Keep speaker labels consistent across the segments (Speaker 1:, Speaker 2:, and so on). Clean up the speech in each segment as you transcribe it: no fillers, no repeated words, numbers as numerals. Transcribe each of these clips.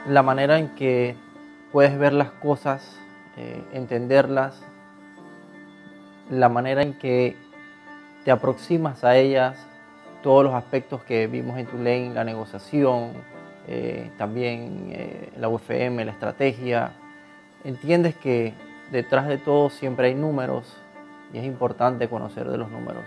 Speaker 1: la manera en que puedes ver las cosas, entenderlas, la manera en que te aproximas a ellas, todos los aspectos que vimos en Tulane, la negociación, también la UFM, la estrategia. Entiendes que detrás de todo siempre hay números y es importante conocer de los números.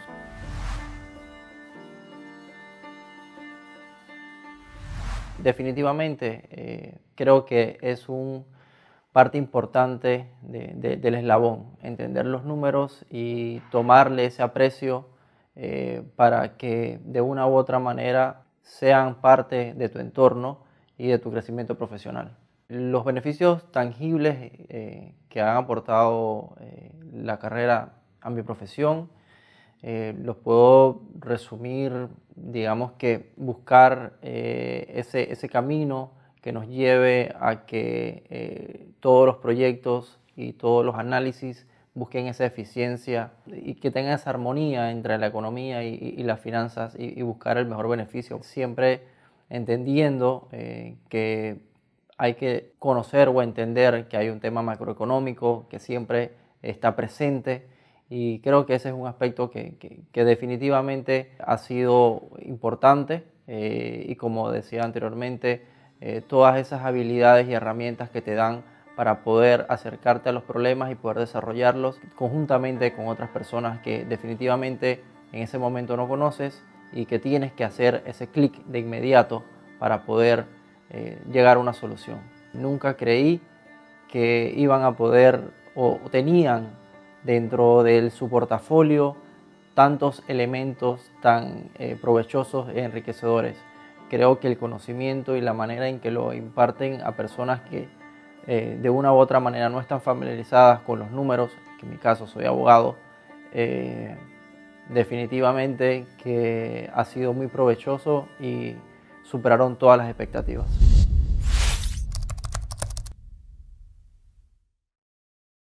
Speaker 1: Definitivamente creo que es un parte importante del eslabón, entender los números y tomarle ese aprecio para que de una u otra manera sean parte de tu entorno y de tu crecimiento profesional. Los beneficios tangibles que han aportado la carrera a mi profesión los puedo resumir, digamos que buscar ese camino que nos lleve a que todos los proyectos y todos los análisis busquen esa eficiencia y que tengan esa armonía entre la economía y las finanzas y buscar el mejor beneficio. Siempre entendiendo que hay que conocer o entender que hay un tema macroeconómico que siempre está presente. Y creo que ese es un aspecto que definitivamente ha sido importante y como decía anteriormente, todas esas habilidades y herramientas que te dan para poder acercarte a los problemas y poder desarrollarlos conjuntamente con otras personas que definitivamente en ese momento no conoces y que tienes que hacer ese clic de inmediato para poder llegar a una solución. Nunca creí que iban a poder o tenían dentro de su portafolio tantos elementos tan provechosos e enriquecedores. Creo que el conocimiento y la manera en que lo imparten a personas que de una u otra manera no están familiarizadas con los números, que en mi caso soy abogado, definitivamente que ha sido muy provechoso y superaron todas las expectativas.